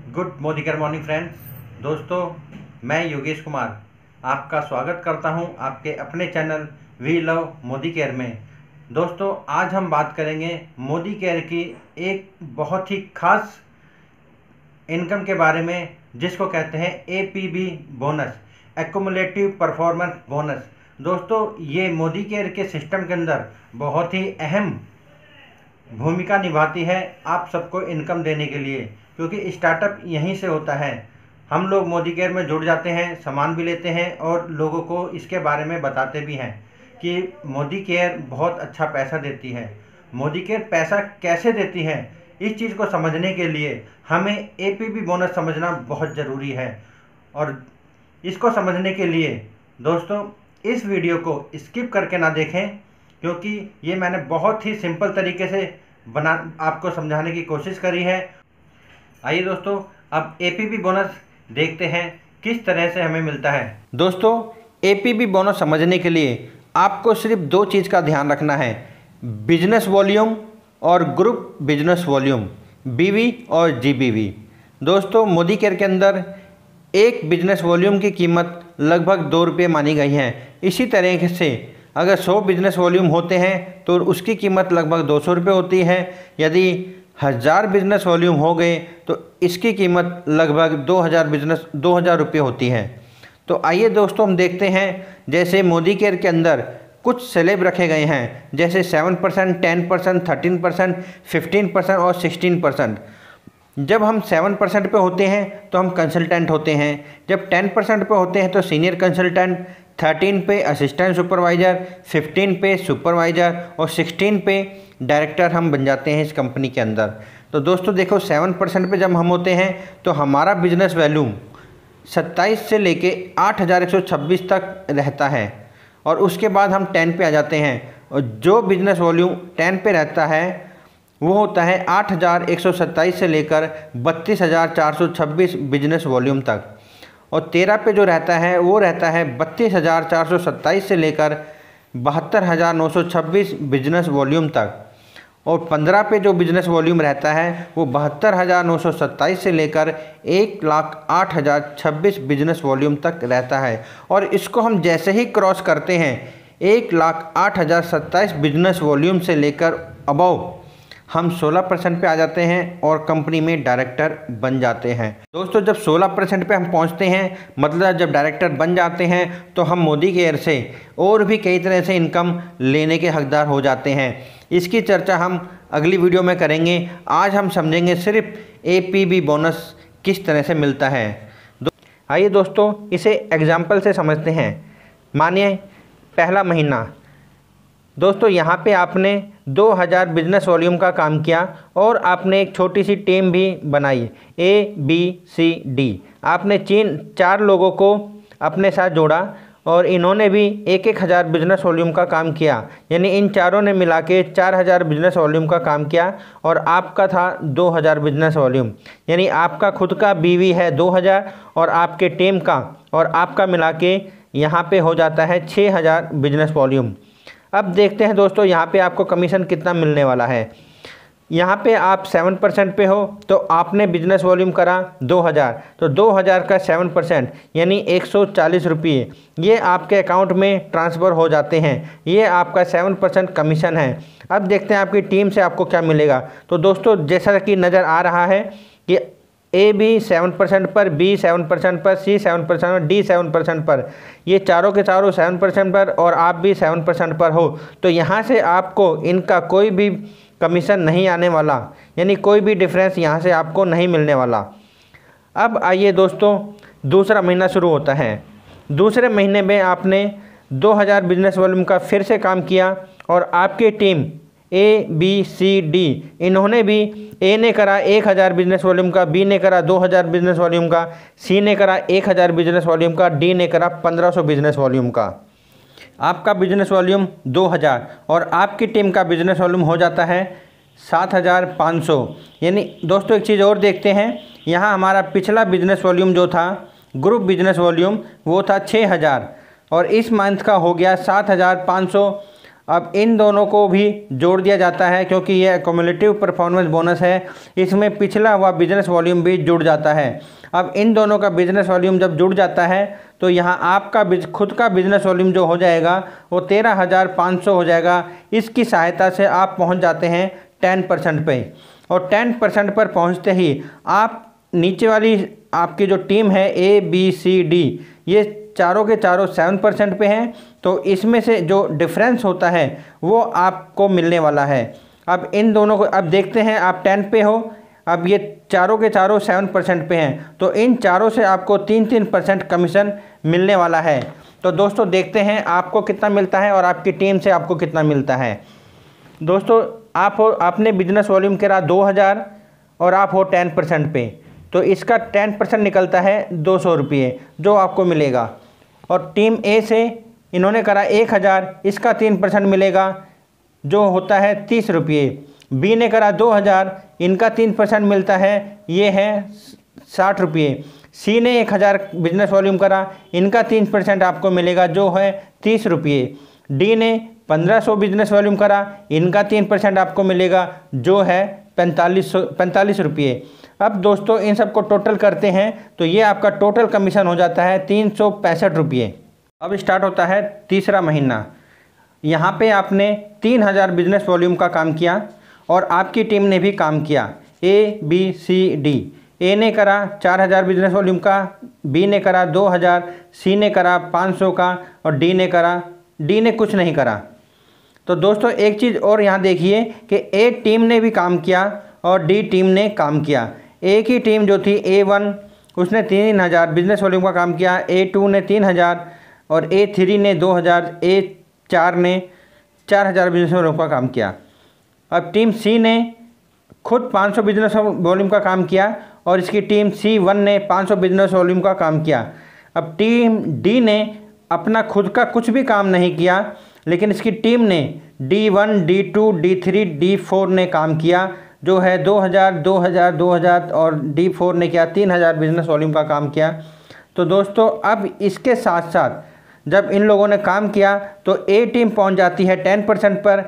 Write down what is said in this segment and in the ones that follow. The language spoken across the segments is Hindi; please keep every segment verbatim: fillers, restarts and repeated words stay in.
Good Modi morning friends. दोस्तों, मैं योगेश कुमार आपका स्वागत करता हूं आपके अपने channel we love Modicare में। दोस्तों, आज हम बात करेंगे मोदी केयर की एक बहुत ही खास इनकम के बारे में, जिसको कहते हैं A P B bonus, accumulative performance bonus. दोस्तों, ये मोदी केयर के सिस्टम के अंदर बहुत ही अहम भूमिका निभाती है आप सबको इनकम देने के लिए, क्योंकि स्टार्टअप यहीं से होता है। हम लोग मोदी केयर में जुड़ जाते हैं, सामान भी लेते हैं और लोगों को इसके बारे में बताते भी हैं कि मोदी केयर बहुत अच्छा पैसा देती है। मोदी केयर पैसा कैसे देती है, इस चीज़ को समझने के लिए हमें ए पी बी बोनस समझना बहुत ज़रूरी है। और इसको समझने के लिए दोस्तों, इस वीडियो को स्किप करके ना देखें, क्योंकि ये मैंने बहुत ही सिंपल तरीके से बना आपको समझाने की कोशिश करी है। आइए दोस्तों, अब ए पी बी बोनस देखते हैं किस तरह से हमें मिलता है। दोस्तों, ए पी बी बोनस समझने के लिए आपको सिर्फ दो चीज़ का ध्यान रखना है, बिजनेस वॉल्यूम और group business volume, B V और जी बी वी। दोस्तों, मोदी केयर के अंदर एक बिजनेस वॉल्यूम की कीमत लगभग दो रुपये मानी गई है। इसी तरह से अगर सौ बिजनेस वॉल्यूम होते हैं तो उसकी कीमत लगभग दो सौ रुपये होती है। यदि हज़ार बिजनेस वॉल्यूम हो गए तो इसकी कीमत लगभग दो हज़ार बिजनेस दो हज़ार रुपये होती है। तो आइए दोस्तों, हम देखते हैं जैसे मोदी केयर के अंदर कुछ स्लैब रखे गए हैं, जैसे seven percent, ten percent, thirteen percent, fifteen percent और सिक्सटीन परसेंट। जब हम सेवन परसेंट पे होते हैं तो हम कंसल्टेंट होते हैं, जब टेन परसेंट पे होते हैं तो सीनियर कंसल्टेंट, थर्टीन पे असिस्टेंट सुपरवाइज़र, फिफ्टीन पे सुपरवाइज़र और सिक्सटीन पे डायरेक्टर हम बन जाते हैं इस कंपनी के अंदर। तो दोस्तों देखो, सेवन परसेंट पे जब हम होते हैं तो हमारा बिजनेस वैल्यूम सत्ताईस से लेके आठ हज़ार एक सौ छब्बीस तक रहता है। और उसके बाद हम टेन पे आ जाते हैं, और जो बिजनेस वॉल्यूम टेन पे रहता है वो होता है आठ हज़ार एक सौ सत्ताईस से लेकर बत्तीस हज़ार चार सौ छब्बीस बिजनेस वॉल्यूम तक। और तेरह पे जो रहता है वो रहता है बत्तीस हज़ार चार सौ सत्ताईस से लेकर बहत्तर हज़ार नौ सौ छब्बीस बिजनेस वॉल्यूम तक। और पंद्रह पे जो बिजनेस वॉल्यूम रहता है वो बहत्तर हज़ार नौ सौ सत्ताईस से लेकर एक लाख आठ हज़ार छब्बीस बिजनेस वॉल्यूम तक रहता है। और इसको हम जैसे ही क्रॉस करते हैं एक लाख आठ हज़ार सत्ताईस बिजनेस वॉल्यूम से लेकर अबव हम सोलह परसेंट पे आ जाते हैं और कंपनी में डायरेक्टर बन जाते हैं। दोस्तों, जब सोलह परसेंट पे हम पहुंचते हैं, मतलब जब डायरेक्टर बन जाते हैं, तो हम मोदी केयर से और भी कई तरह से इनकम लेने के हकदार हो जाते हैं। इसकी चर्चा हम अगली वीडियो में करेंगे। आज हम समझेंगे सिर्फ ए पी बी बोनस किस तरह से मिलता है। दो, आइए दोस्तों, इसे एग्जाम्पल से समझते हैं। मानिए पहला महीना, दोस्तों यहाँ पे आपने दो हज़ार बिजनेस वॉल्यूम का काम किया और आपने एक छोटी सी टीम भी बनाई, ए बी सी डी। आपने तीन चार लोगों को अपने साथ जोड़ा और इन्होंने भी एक एक हज़ार बिजनेस वॉल्यूम का काम किया, यानी इन चारों ने मिला के चार हज़ार बिजनेस वॉल्यूम का काम किया। और आपका था दो हज़ार बिजनेस वॉल्यूम, यानी आपका खुद का बीवी है दो हज़ार और आपके टीम का और आपका मिला के यहाँ पे हो जाता है छः हज़ार बिजनेस वॉल्यूम। अब देखते हैं दोस्तों, यहाँ पे आपको कमीशन कितना मिलने वाला है। यहाँ पे आप सेवन परसेंट पे हो तो आपने बिजनेस वॉल्यूम करा दो हज़ार, तो दो हज़ार का सेवन परसेंट यानी एक सौ चालीस रुपये ये आपके अकाउंट में ट्रांसफ़र हो जाते हैं। ये आपका सेवन परसेंट कमीशन है। अब देखते हैं आपकी टीम से आपको क्या मिलेगा। तो दोस्तों, जैसा कि नज़र आ रहा है कि ए बी सेवन परसेंट पर, बी सेवन परसेंट पर, सी सेवन परसेंट पर, डी सेवन परसेंट पर, ये चारों के चारों सेवन परसेंट पर और आप भी सेवन परसेंट पर हो, तो यहाँ से आपको इनका कोई भी कमीशन नहीं आने वाला, यानी कोई भी डिफरेंस यहाँ से आपको नहीं मिलने वाला। अब आइए दोस्तों, दूसरा महीना शुरू होता है। दूसरे महीने में आपने दो हज़ार बिजनेस वॉल्यूम का फिर से काम किया और आपकी team A B C D, इन्होंने भी, ए ने करा एक हज़ार बिजनेस वॉल्यूम का, बी ने करा दो हज़ार बिजनेस वॉल्यूम का, सी ने करा एक हज़ार बिजनेस वॉल्यूम का, डी ने करा पंद्रह सौ बिजनेस वॉल्यूम का। आपका बिजनेस वॉल्यूम दो हज़ार और आपकी टीम का बिजनेस वॉल्यूम हो जाता है सात हज़ार पाँच सौ। यानी दोस्तों, एक चीज़ और देखते हैं, यहाँ हमारा पिछला बिजनेस वॉल्यूम जो था, ग्रुप बिजनेस वॉल्यूम, वो था छः हज़ार और इस मंथ का हो गया सात हज़ार पाँच सौ। अब इन दोनों को भी जोड़ दिया जाता है क्योंकि यह क्यूमुलेटिव परफॉर्मेंस बोनस है, इसमें पिछला हुआ बिजनेस वॉल्यूम भी जुड़ जाता है। अब इन दोनों का बिजनेस वॉल्यूम जब जुड़ जाता है तो यहाँ आपका खुद का बिजनेस वॉल्यूम जो हो जाएगा वो तेरह हज़ार पाँच सौ हो जाएगा। इसकी सहायता से आप पहुँच जाते हैं टेन परसेंट पे, और टेन परसेंट पर पहुँचते ही आप नीचे वाली आपकी जो टीम है ए बी सी डी, ये चारों के चारों सेवन परसेंट पे हैं, तो इसमें से जो डिफरेंस होता है वो आपको मिलने वाला है। अब इन दोनों को अब देखते हैं, आप टेन पे हो, अब ये चारों के चारों सेवन परसेंट पे हैं, तो इन चारों से आपको तीन तीन परसेंट कमीशन मिलने वाला है। तो दोस्तों देखते हैं आपको कितना मिलता है और आपकी टीम से आपको कितना मिलता है। दोस्तों आप हो, आपने बिजनेस वॉल्यूम करा दो हज़ार और आप हो टेन परसेंट पे, तो इसका टेन परसेंट निकलता है दो सौ रुपये जो आपको मिलेगा। और टीम ए से इन्होंने करा एक हज़ार, इसका तीन परसेंट मिलेगा जो होता है तीस रुपये। बी ने करा दो हज़ार, इनका तीन परसेंट मिलता है, ये है साठ रुपये। सी ने एक हज़ार बिजनेस वॉल्यूम करा, इनका तीन परसेंट आपको मिलेगा जो है तीस रुपये। डी ने पंद्रह सौ बिजनेस वॉल्यूम करा, इनका तीन परसेंट आपको मिलेगा जो है पैंतालीस सौ पैंतालीस रुपये। अब दोस्तों इन सबको टोटल करते हैं तो ये आपका टोटल कमीशन हो जाता है तीन सौ पैंसठ रुपये। अब स्टार्ट होता है तीसरा महीना। यहाँ पे आपने तीन हज़ार बिजनेस वॉल्यूम का काम किया और आपकी टीम ने भी काम किया, ए बी सी डी। ए ने करा चार हज़ार बिजनेस वॉल्यूम का, बी ने करा दो हज़ार, सी ने करा पाँच सौ का और डी ने करा डी ने कुछ नहीं करा। तो दोस्तों एक चीज़ और यहाँ देखिए कि ए टीम ने भी काम किया और डी टीम ने काम किया। ए की टीम जो थी ए वन, उसने तीन हज़ार बिजनेस वॉल्यूम का काम किया, ए टू ने तीन हज़ार और ए थ्री ने दो हज़ार, ए चार ने चार हज़ार बिजनेस वॉल्यूम का काम किया। अब टीम सी ने खुद पाँच सौ बिजनेस वॉल्यूम का काम किया और इसकी टीम सी वन ने पाँच सौ बिजनेस वॉल्यूम का काम किया। अब टीम डी ने अपना खुद का कुछ भी काम नहीं किया, लेकिन इसकी टीम ने D one, D two, D three, D four ने काम किया जो है दो हज़ार, दो हज़ार, दो हज़ार और डी फोर ने किया तीन हज़ार बिजनेस वॉल्यूम का काम किया। तो दोस्तों अब इसके साथ साथ जब इन लोगों ने काम किया तो ए टीम पहुंच जाती है टेन परसेंट पर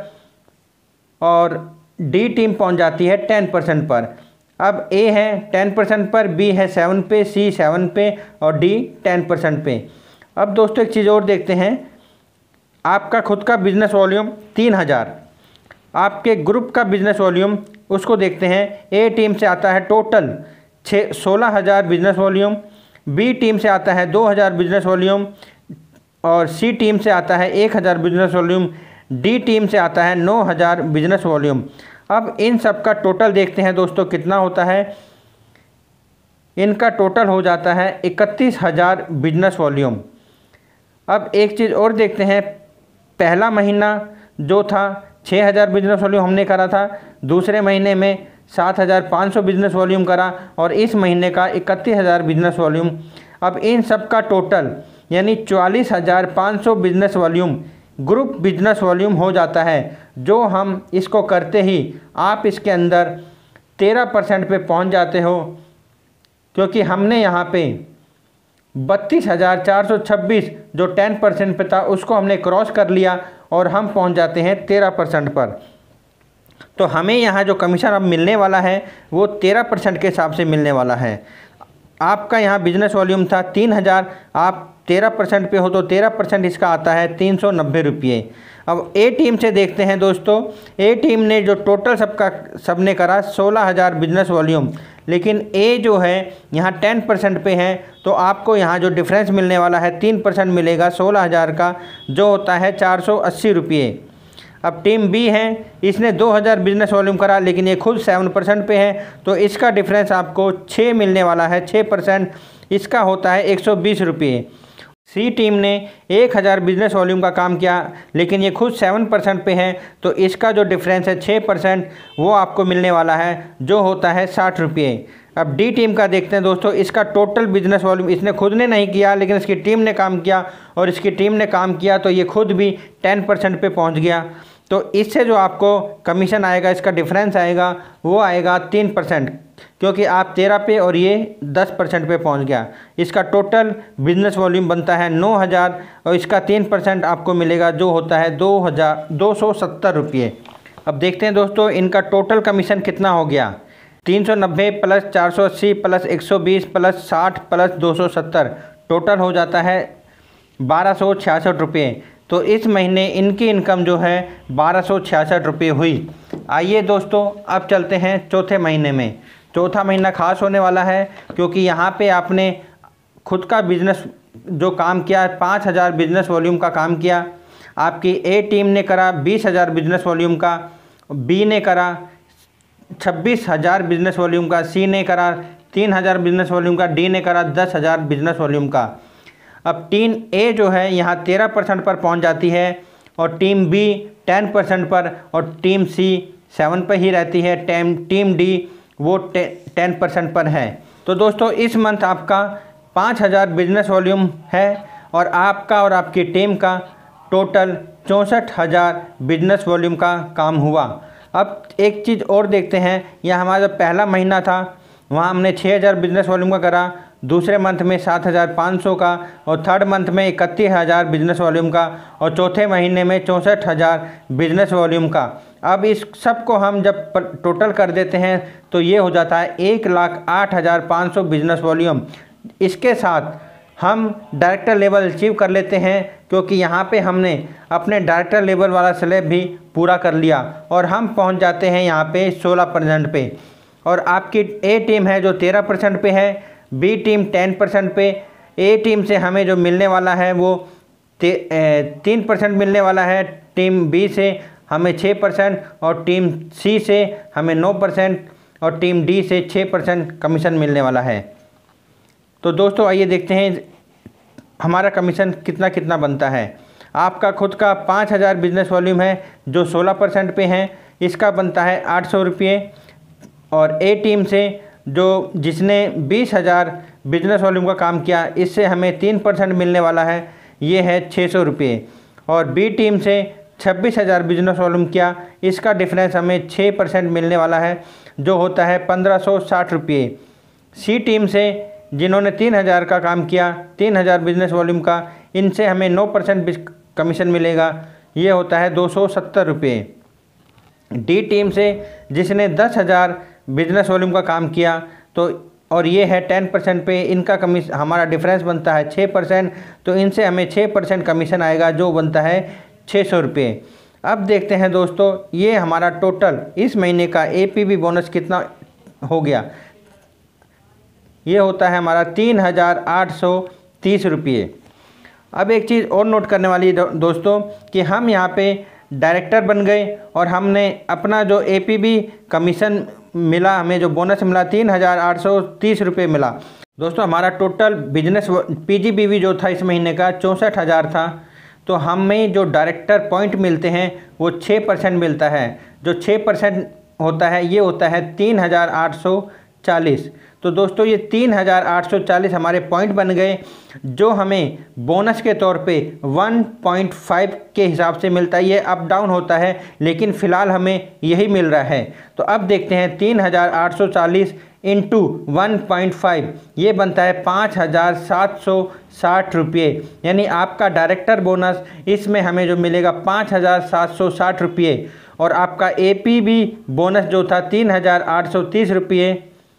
और डी टीम पहुंच जाती है टेन परसेंट पर। अब ए है टेन परसेंट पर, बी है सेवन पे, सी सेवन पे और डी टेन परसेंट पे। अब दोस्तों एक चीज़ और देखते हैं, आपका खुद का बिजनेस वॉल्यूम तीन हज़ार, आपके ग्रुप का बिजनेस वॉल्यूम उसको देखते हैं। ए टीम से आता है टोटल छः सोलह हज़ार बिजनेस वॉल्यूम, बी टीम से आता है दो हज़ार बिजनेस वॉल्यूम और सी टीम से आता है एक हज़ार बिजनेस वॉल्यूम, डी टीम से आता है नौ हज़ार बिजनेस वॉल्यूम। अब इन सब का टोटल देखते हैं दोस्तों कितना होता है। इनका टोटल हो जाता है इकतीस हज़ार बिजनेस वॉल्यूम। अब एक चीज़ और देखते हैं, पहला महीना जो था छः हज़ार बिजनेस वॉल्यूम हमने करा था, दूसरे महीने में सात हज़ार पाँच सौ बिजनेस वॉल्यूम करा और इस महीने का इकतीस हज़ार बिजनेस वॉल्यूम। अब इन सब का टोटल यानी चवालीस हज़ार पाँच सौ business volume group business volume हो जाता है, जो हम इसको करते ही आप इसके अंदर तेरह परसेंट पे पहुँच जाते हो, क्योंकि हमने यहाँ पे बत्तीस हज़ार चार सौ छब्बीस जो टेन परसेंट पे था उसको हमने क्रॉस कर लिया और हम पहुँच जाते हैं तेरह परसेंट पर। तो हमें यहाँ जो कमीशन अब मिलने वाला है वो तेरह परसेंट के हिसाब से मिलने वाला है। आपका यहाँ बिजनेस वॉल्यूम था तीन हज़ार, आप तेरह परसेंट पे हो तो तेरह परसेंट इसका आता है तीन सौ नब्बे रुपये। अब ए टीम से देखते हैं दोस्तों, ए टीम ने जो टोटल सबका सबने करा सोलह हज़ार बिजनेस वॉल्यूम, लेकिन ए जो है यहाँ टेन परसेंट पे है, तो आपको यहाँ जो डिफरेंस मिलने वाला है तीन परसेंट मिलेगा सोलह हज़ार का, जो होता है चार सौ अस्सी रुपये। अब टीम बी है, इसने दो हज़ार बिजनेस वॉल्यूम करा लेकिन ये खुद सेवन परसेंट पे है, तो इसका डिफरेंस आपको छः मिलने वाला है, छः परसेंट, इसका होता है एक सौ बीस रुपये। सी टीम ने एक हज़ार बिजनेस वॉल्यूम का काम किया लेकिन ये खुद सेवन परसेंट पे है, तो इसका जो डिफरेंस है छः परसेंट वो आपको मिलने वाला है, जो होता है साठ रुपये। अब डी टीम का देखते हैं दोस्तों, इसका टोटल बिजनेस वॉल्यूम इसने खुद ने नहीं किया लेकिन इसकी टीम ने काम किया और इसकी टीम ने काम किया तो ये खुद भी टेन परसेंट पे पहुंच गया। तो इससे जो आपको कमीशन आएगा, इसका डिफरेंस आएगा, वो आएगा तीन परसेंट, क्योंकि आप तेरह पे और ये दस परसेंट पे पहुंच गया। इसका टोटल बिजनेस वॉल्यूम बनता है नौ हज़ार और इसका तीन परसेंट आपको मिलेगा जो होता है दो हज़ार दो सौ सत्तर रुपये। अब देखते हैं दोस्तों इनका टोटल कमीशन कितना हो गया। तीन सौ नब्बे प्लस चार सौ अस्सी प्लस एक सौ बीस प्लस साठ प्लस दो सौ सत्तर, टोटल हो जाता है बारह सौ छियासठ रुपये। तो इस महीने इनकी इनकम जो है बारह सौ छियासठ रुपये हुई। आइए दोस्तों अब चलते हैं चौथे महीने में। चौथा महीना खास होने वाला है क्योंकि यहाँ पे आपने खुद का बिजनेस जो काम किया, पाँच हज़ार बिजनेस वॉल्यूम का काम किया। आपकी ए टीम ने करा बीस हज़ार बिजनेस वॉल्यूम का, बी ने करा छब्बीस हज़ार बिजनेस वॉल्यूम का, सी ने करा तीन हज़ार बिजनेस वॉल्यूम का, डी ने करा दस हज़ार बिजनेस वॉल्यूम का। अब टीम ए जो है यहाँ तेरह परसेंट पर पहुँच जाती है और टीम बी टेन परसेंट पर और टीम सी सेवन पर ही रहती है। टीम टीम डी वो टेन परसेंट पर है। तो दोस्तों इस मंथ आपका पाँच हज़ार बिजनेस वॉल्यूम है और आपका और आपकी टीम का टोटल चौंसठ हज़ार बिजनेस वॉल्यूम का काम हुआ। अब एक चीज़ और देखते हैं, यह हमारा जो पहला महीना था वहाँ हमने छः हज़ार बिजनेस वॉल्यूम का करा, दूसरे मंथ में सात हज़ार पाँच सौ का और थर्ड मंथ में इकतीस हज़ार बिजनेस वॉल्यूम का और चौथे महीने में चौंसठ हज़ार बिजनेस वॉल्यूम का। अब इस सब को हम जब टोटल कर देते हैं तो ये हो जाता है एक लाख आठ हज़ार पाँच सौ बिजनेस वॉल्यूम। इसके साथ हम डायरेक्टर लेवल अचीव कर लेते हैं क्योंकि यहाँ पे हमने अपने डायरेक्टर लेवल वाला स्लैब भी पूरा कर लिया और हम पहुँच जाते हैं यहाँ पे सोलह परसेंट पे। और आपकी ए टीम है जो तेरह परसेंट पे है, बी टीम टेन परसेंट पे। ए टीम से हमें जो मिलने वाला है वो तीन परसेंट मिलने वाला है, टीम बी से हमें छः परसेंट और टीम सी से हमें नौ परसेंट और टीम डी से छः परसेंट कमीशन मिलने वाला है। तो दोस्तों आइए देखते हैं हमारा कमीशन कितना कितना बनता है। आपका खुद का पाँच हज़ार बिजनेस वॉल्यूम है जो सोलह परसेंट पे है, इसका बनता है आठ सौ रुपये। और ए टीम से जो जिसने बीस हज़ार बिजनेस वॉल्यूम का काम किया, इससे हमें तीन परसेंट मिलने वाला है, ये है छः सौ रुपये। और बी टीम से छब्बीस हज़ार बिजनेस वॉल्यूम किया, इसका डिफरेंस हमें छः परसेंट मिलने वाला है जो होता है पंद्रह सौ साठ रुपये। सी टीम से जिन्होंने तीन हज़ार का काम किया, तीन हज़ार बिजनेस वॉल्यूम का, इनसे हमें नौ परसेंट कमीशन मिलेगा, ये होता है दो सौ सत्तर रुपये। डी टीम से जिसने दस हज़ार बिजनेस वॉल्यूम का काम किया तो और ये है टेन परसेंट पे, इनका कमीशन हमारा डिफरेंस बनता है छः परसेंट, तो इनसे हमें छः परसेंट कमीशन आएगा जो बनता है छः सौ रुपये। अब देखते हैं दोस्तों ये हमारा टोटल इस महीने का ए पी बी बोनस कितना हो गया। ये होता है हमारा तीन हज़ार आठ सौ तीस रुपये। अब एक चीज़ और नोट करने वाली दो, दोस्तों कि हम यहाँ पे डायरेक्टर बन गए और हमने अपना जो ए पी बी कमीशन मिला, हमें जो बोनस मिला तीन हज़ार आठ सौ तीस रुपये मिला। दोस्तों हमारा total business P G B V जो था इस महीने का चौंसठ हज़ार था, तो हमें जो डायरेक्टर पॉइंट मिलते हैं वो छः परसेंट मिलता है। जो छः परसेंट होता है ये होता है तीन हज़ार आठ सौ चालीस। तो दोस्तों ये तीन हज़ार आठ सौ चालीस हमारे पॉइंट बन गए जो हमें बोनस के तौर पे वन पॉइंट फाइव के हिसाब से मिलता है। ये अप डाउन होता है लेकिन फ़िलहाल हमें यही मिल रहा है। तो अब देखते हैं तीन हज़ार आठ सौ चालीस इंटू वन पॉइंट फाइव, ये बनता है पाँच हज़ार सात सौ साठ रुपये। यानी आपका डायरेक्टर बोनस इसमें हमें जो मिलेगा पाँच हज़ार सात सौ साठ रुपये और आपका ए पी बी बोनस जो था तीन हज़ार आठ सौ तीस रुपये।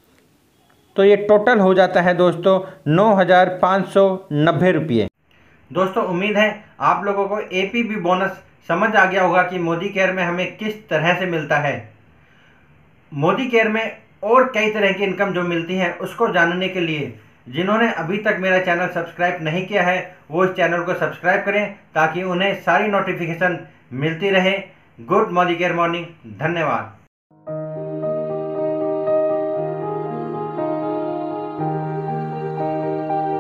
तो ये टोटल हो जाता है दोस्तों नौ हज़ार पाँच सौ नब्बे रुपये। दोस्तों उम्मीद है आप लोगों को ए पी बी बोनस समझ आ गया होगा कि मोदी केयर में हमें किस तरह से मिलता है। मोदी केयर में और कई तरह की इनकम जो मिलती है उसको जानने के लिए जिन्होंने अभी तक मेरा चैनल सब्सक्राइब नहीं किया है वो इस चैनल को सब्सक्राइब करें ताकि उन्हें सारी नोटिफिकेशन मिलती रहे। गुड मोदी केयर मॉर्निंग, धन्यवाद।